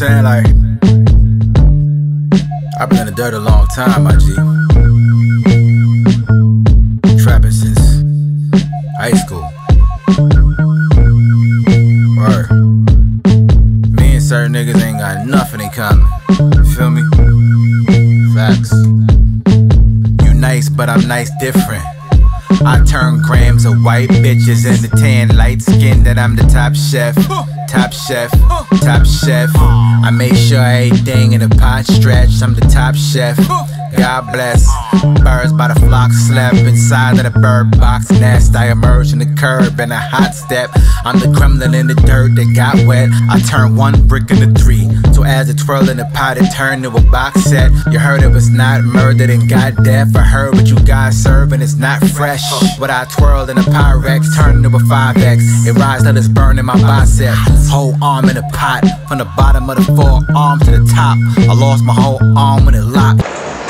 saying? Like, I've been in the dirt a long time, my G. Trapping since high school. Word. Me and certain niggas ain't got nothing in common. You feel me? Facts. You nice, but I'm nice different. I turn grams of white bitches into tan light skin. That I'm the top chef. Top chef, top chef. I make sure everything in the pot stretch. I'm the top chef. God bless. Birds by the flock slept inside of the bird box nest. I emerge in the curb in a hot step. I'm the gremlin in the dirt that got wet. I turn one brick into three. So as it twirled in the pot, it turned to a box set. You heard it was not murdered and got death. I heard what you guys serve and it's not fresh. What I twirled in a Pyrex turned into a 5X. It rises till it's burning my bicep. Whole arm in a pot, from the bottom of the forearm to the top. I lost my whole arm when it locked.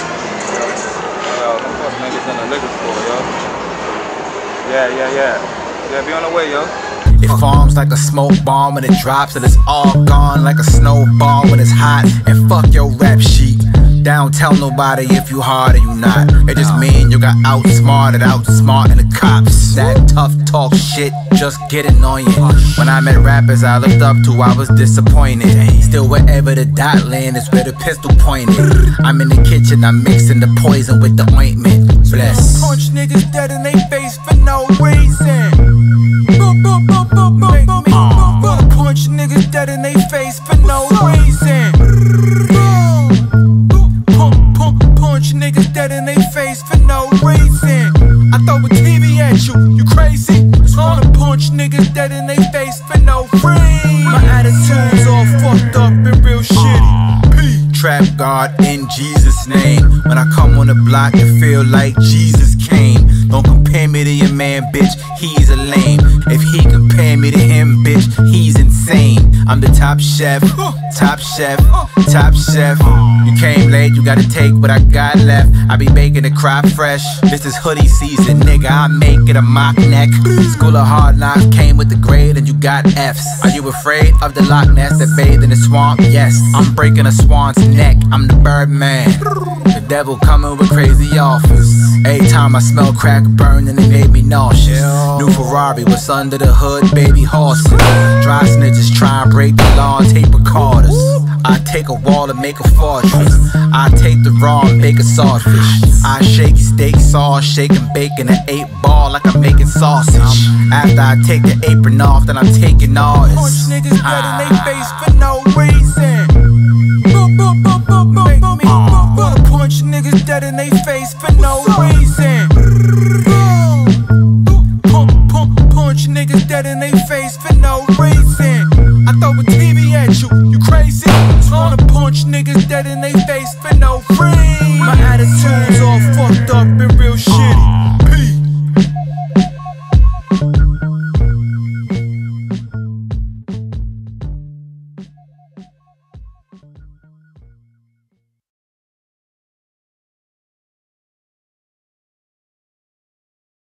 Yeah, be on the way, yo. It forms like a smoke bomb when it drops, and it's all gone like a snowball when it's hot. And fuck your rap sheet. Don't tell nobody if you hard or you not. It just mean you got outsmarted, outsmarting the cops. That tough talk shit just get annoying. When I met rappers I looked up to, I was disappointed. Still wherever the dot land is where the pistol pointed. I'm in the kitchen, I'm mixing the poison with the ointment. Bless. Punch niggas dead in they face for no reason. Punch niggas dead in they face for no reason. Punch niggas dead in they face for no reason. I throw a TV at you, you crazy? Just wanna punch niggas dead in they face for no reason. My attitude's all fucked up and real shitty. P. Trap God in Jesus' name. When I come on the block, it feel like Jesus came. Don't compare me to your man, bitch, he's a lame. If he compare me to him, bitch, he's insane. I'm the top chef, top chef, top chef. You came late, you gotta take what I got left. I be making the crop fresh. This is hoodie season, nigga, I make it a mock neck. School of Hard Knocks came with the grade and you got F's. Are you afraid of the Loch Ness that bathed in the swamp? Yes, I'm breaking a swan's neck, I'm the Birdman. The devil coming with crazy offers. Every time I smell crack burning, it made me nauseous. New Ferrari, what's under the hood? Baby horses. Dry snitches try and break the law and tape recorders. I take a wall and make a fortress. I take the raw and bake a swordfish. I shake steak sauce, shake and bake in an 8-ball like I'm making sausage. After I take the apron off, then I'm taking orders. Punch niggas dead in they face for no